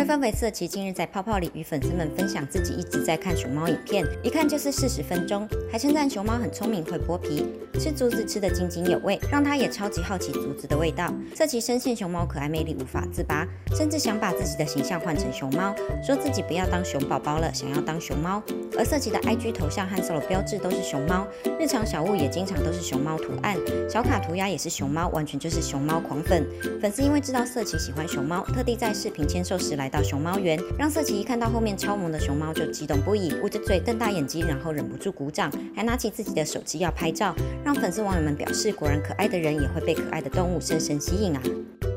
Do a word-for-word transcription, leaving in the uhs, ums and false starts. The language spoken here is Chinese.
分为色旗近日在泡泡里与粉丝们分享自己一直在看熊猫影片，一看就是四十分钟，还称赞熊猫很聪明，会剥皮，吃竹子吃得津津有味，让他也超级好奇竹子的味道。色旗深陷熊猫可爱魅力无法自拔，甚至想把自己的形象换成熊猫，说自己不要当熊宝宝了，想要当熊猫。而色旗的 I G 头像和 solo 标志都是熊猫，日常小物也经常都是熊猫图案，小卡涂鸦也是熊猫，完全就是熊猫狂粉。粉丝因为知道色旗喜欢熊猫，特地在视频签售时来到熊猫园，让色旗一看到后面超萌的熊猫就激动不已，捂着嘴瞪大眼睛，然后忍不住鼓掌，还拿起自己的手机要拍照，让粉丝网友们表示，果然可爱的人也会被可爱的动物深深吸引啊。